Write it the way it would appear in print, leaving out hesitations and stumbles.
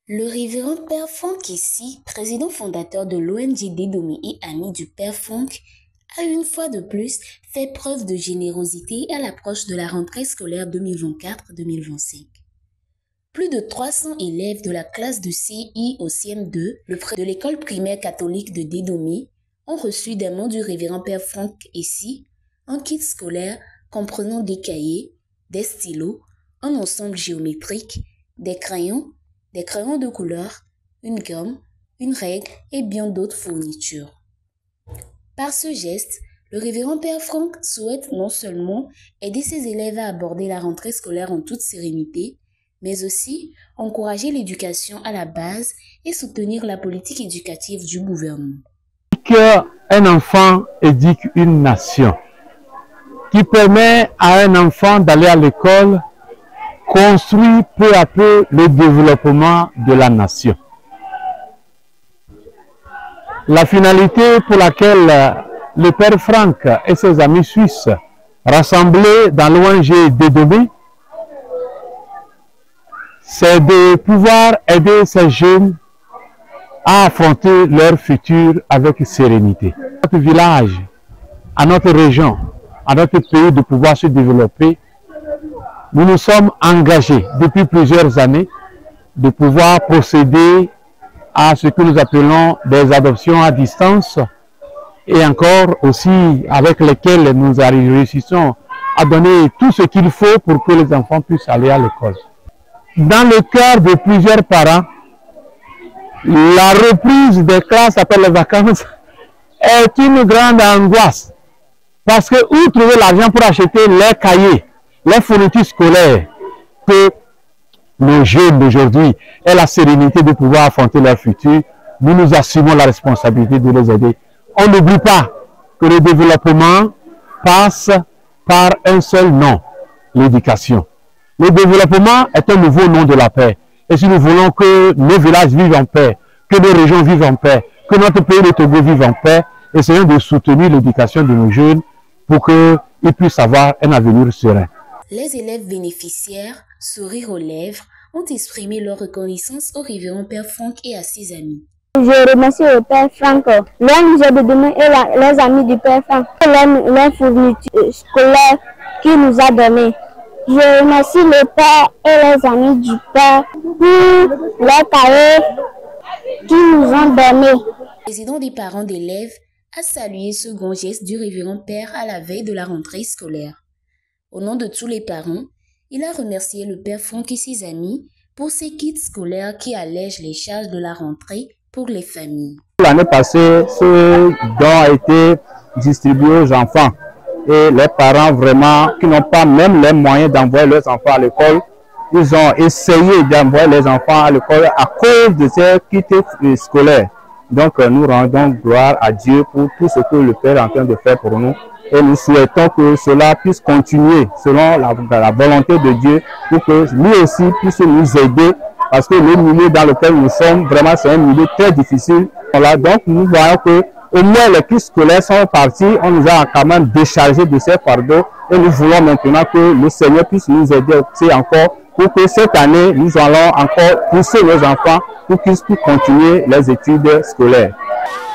Le révérend Père Franck Kessie, président fondateur de l'ONG Dédomé et ami du Père Franck, a une fois de plus fait preuve de générosité à l'approche de la rentrée scolaire 2024-2025. Plus de 300 élèves de la classe de CI au CM2 de l'école primaire catholique de Dédomé ont reçu des mains du révérend Père Franck Kessie un kit scolaire comprenant des cahiers, des stylos, un ensemble géométrique, des crayons de couleur, une gomme, une règle et bien d'autres fournitures. Par ce geste, le révérend Père Franck souhaite non seulement aider ses élèves à aborder la rentrée scolaire en toute sérénité, mais aussi encourager l'éducation à la base et soutenir la politique éducative du gouvernement. Un enfant éduque une nation, qui permet à un enfant d'aller à l'école, construit peu à peu le développement de la nation. La finalité pour laquelle le Père Franck et ses amis suisses, rassemblés dans l'ONG Dédomé, c'est de pouvoir aider ces jeunes à affronter leur futur avec sérénité. À notre village, à notre région, à notre pays de pouvoir se développer, nous nous sommes engagés depuis plusieurs années de pouvoir procéder à ce que nous appelons des adoptions à distance et encore aussi avec lesquelles nous réussissons à donner tout ce qu'il faut pour que les enfants puissent aller à l'école. Dans le cœur de plusieurs parents, la reprise des classes après les vacances est une grande angoisse parce que où trouver l'argent pour acheter les cahiers, les fournitures scolaires que nos jeunes d'aujourd'hui aient la sérénité de pouvoir affronter leur futur, nous nous assumons la responsabilité de les aider. On n'oublie pas que le développement passe par un seul nom, l'éducation. Le développement est un nouveau nom de la paix. Et si nous voulons que nos villages vivent en paix, que nos régions vivent en paix, que notre pays, le Togo, vive en paix, essayons de soutenir l'éducation de nos jeunes pour qu'ils puissent avoir un avenir serein. Les élèves bénéficiaires, sourire aux lèvres, ont exprimé leur reconnaissance au révérend Père Franck et à ses amis. Je remercie le Père Franck, l'ONG Dédomé et les amis du Père Franck, les fournitures scolaires qu'il nous a données. Je remercie le Père et les amis du Père pour les cahiers qu'ils nous ont donnés. Le président des parents d'élèves a salué ce grand geste du révérend Père à la veille de la rentrée scolaire. Au nom de tous les parents, il a remercié le Père Franck et ses amis pour ces kits scolaires qui allègent les charges de la rentrée pour les familles. L'année passée, ce don a été distribué aux enfants et les parents vraiment qui n'ont pas même les moyens d'envoyer leurs enfants à l'école, ils ont essayé d'envoyer les enfants à l'école à cause de ces kits scolaires. Donc nous rendons gloire à Dieu pour tout ce que le Père est en train de faire pour nous. Et nous souhaitons que cela puisse continuer selon la volonté de Dieu pour que lui aussi puisse nous aider parce que le milieu dans lequel nous sommes, vraiment c'est un milieu très difficile. Voilà, donc nous voyons que au moins les kits scolaires sont partis, on nous a quand même déchargé de ces fardeaux et nous voulons maintenant que le Seigneur puisse nous aider aussi encore pour que cette année nous allons encore pousser nos enfants pour qu'ils puissent continuer les études scolaires.